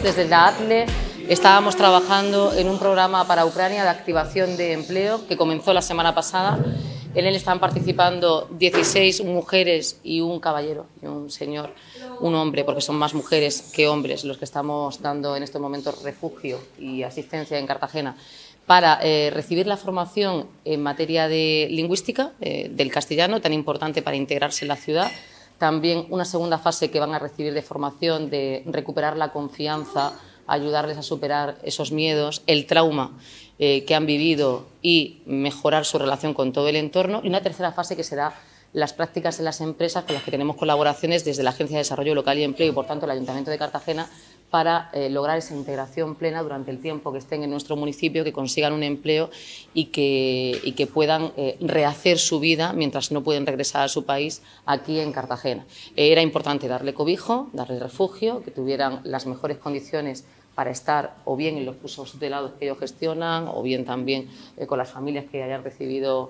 meses, desde la ATLE, estábamos trabajando en un programa para Ucrania de activación de empleo que comenzó la semana pasada. En él están participando 16 mujeres y un caballero, y un señor, un hombre, porque son más mujeres que hombres los que estamos dando en estos momentos refugio y asistencia en Cartagena, para recibir la formación en materia de lingüística, del castellano, tan importante para integrarse en la ciudad. También una segunda fase que van a recibir de formación de recuperar la confianza, ayudarles a superar esos miedos, el trauma que han vivido y mejorar su relación con todo el entorno. Y una tercera fase que será las prácticas en las empresas con las que tenemos colaboraciones desde la Agencia de Desarrollo Local y Empleo y, por tanto, el Ayuntamiento de Cartagena, para lograr esa integración plena durante el tiempo que estén en nuestro municipio, que consigan un empleo y que puedan rehacer su vida mientras no pueden regresar a su país aquí en Cartagena. Era importante darle cobijo, darle refugio, que tuvieran las mejores condiciones para estar o bien en los cursos tutelados que ellos gestionan o bien también con las familias que hayan recibido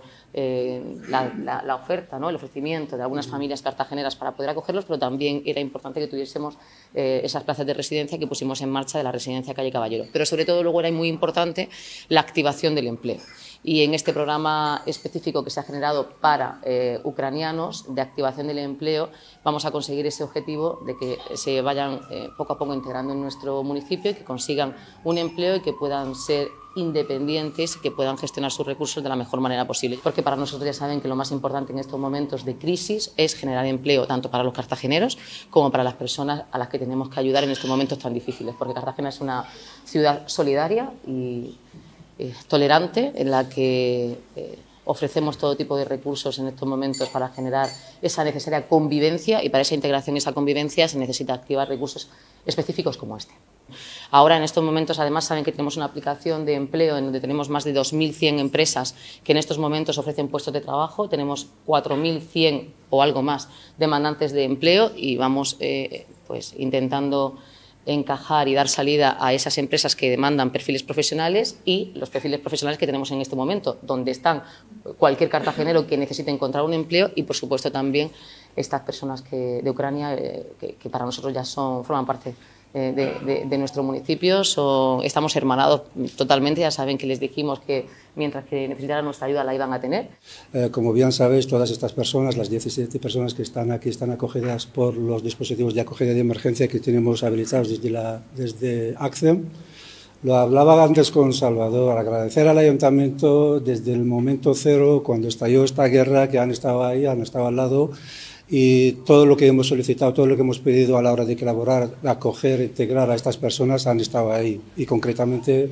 la oferta, ¿no? El ofrecimiento de algunas familias cartageneras para poder acogerlos, pero también era importante que tuviésemos esas plazas de residencia que pusimos en marcha de la residencia Calle Caballero. Pero sobre todo luego era muy importante la activación del empleo. Y en este programa específico que se ha generado para ucranianos de activación del empleo vamos a conseguir ese objetivo de que se vayan poco a poco integrando en nuestro municipio y que consigan un empleo y que puedan ser independientes y que puedan gestionar sus recursos de la mejor manera posible. Porque para nosotros ya saben que lo más importante en estos momentos de crisis es generar empleo tanto para los cartageneros como para las personas a las que tenemos que ayudar en estos momentos tan difíciles. Porque Cartagena es una ciudad solidaria y tolerante en la que ofrecemos todo tipo de recursos en estos momentos para generar esa necesaria convivencia, y para esa integración y esa convivencia se necesita activar recursos específicos como este. Ahora, en estos momentos, además, saben que tenemos una aplicación de empleo en donde tenemos más de 2.100 empresas que en estos momentos ofrecen puestos de trabajo. Tenemos 4.100 o algo más demandantes de empleo y vamos pues intentando encajar y dar salida a esas empresas que demandan perfiles profesionales y los perfiles profesionales que tenemos en este momento, donde están cualquier cartagenero que necesite encontrar un empleo y, por supuesto, también estas personas de Ucrania que para nosotros ya forman parte de nuestro municipio. Estamos hermanados totalmente. Ya saben que les dijimos que mientras que necesitaran nuestra ayuda la iban a tener. Como bien sabéis, todas estas personas, las 17 personas que están aquí, están acogidas por los dispositivos de acogida de emergencia que tenemos habilitados desde ACCEM. Lo hablaba antes con Salvador, agradecer al Ayuntamiento desde el momento cero, cuando estalló esta guerra, que han estado ahí, han estado al lado, y todo lo que hemos solicitado, todo lo que hemos pedido a la hora de colaborar, acoger, integrar a estas personas, han estado ahí. Y concretamente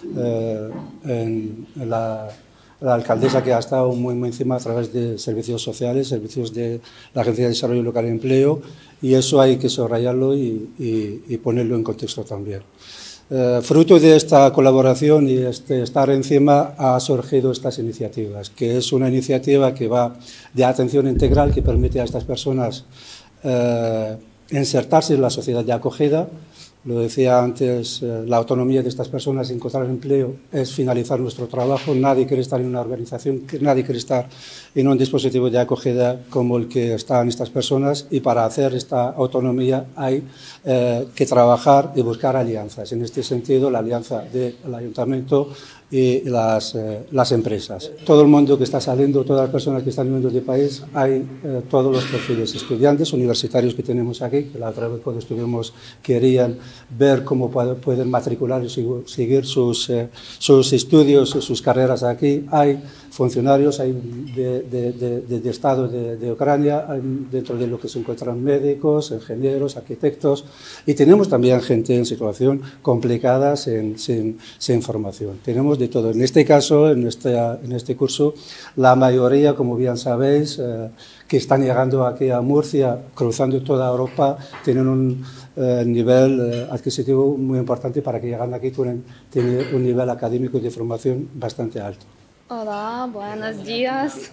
la alcaldesa, que ha estado muy encima a través de servicios sociales, servicios de la Agencia de Desarrollo Local y Empleo, y eso hay que subrayarlo y ponerlo en contexto también. Fruto de esta colaboración y estar encima ha surgido estas iniciativas, que es una iniciativa que va de atención integral, que permite a estas personas insertarse en la sociedad de acogida. Lo decía antes, la autonomía de estas personas, encontrar empleo, es finalizar nuestro trabajo. Nadie quiere estar en una organización, nadie quiere estar en un dispositivo de acogida como el que están estas personas, y para hacer esta autonomía hay que trabajar y buscar alianzas. En este sentido, la alianza del Ayuntamiento y las empresas. Todo el mundo que está saliendo, todas las personas que están viniendo del país, hay todos los perfiles, estudiantes, universitarios que tenemos aquí, que la otra vez cuando estuvimos querían ver cómo pueden matricular y seguir sus estudios, sus carreras aquí. Hay funcionarios de Estado de Ucrania, dentro de lo que se encuentran médicos, ingenieros, arquitectos, y tenemos también gente en situación complicada sin formación. Tenemos de todo. En este caso, en este curso, la mayoría, como bien sabéis, que están llegando aquí a Murcia, cruzando toda Europa, tienen un nivel adquisitivo muy importante para que llegando aquí tienen un nivel académico y de formación bastante alto. Hola, buenos días.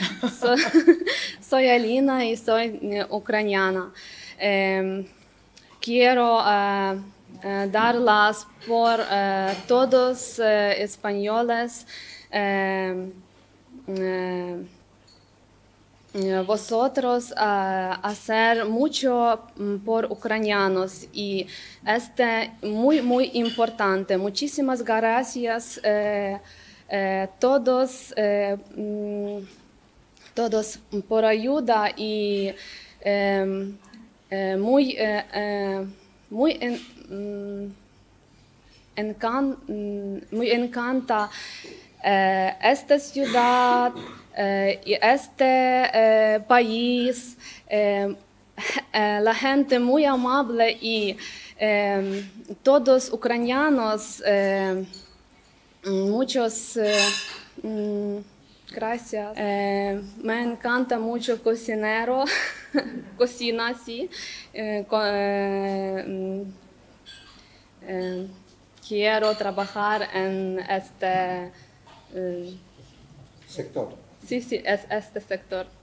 Soy Alina y soy ucraniana. Quiero darlas por todos españoles vosotros hacer mucho por ucranianos y muy importante. Muchísimas gracias todos por ayuda y muy encanta esta ciudad y este país, la gente muy amable y todos ucranianos, muchos gracias. Me encanta mucho cocinero, cocina sí. Quiero trabajar en este sector. Sí, es este sector.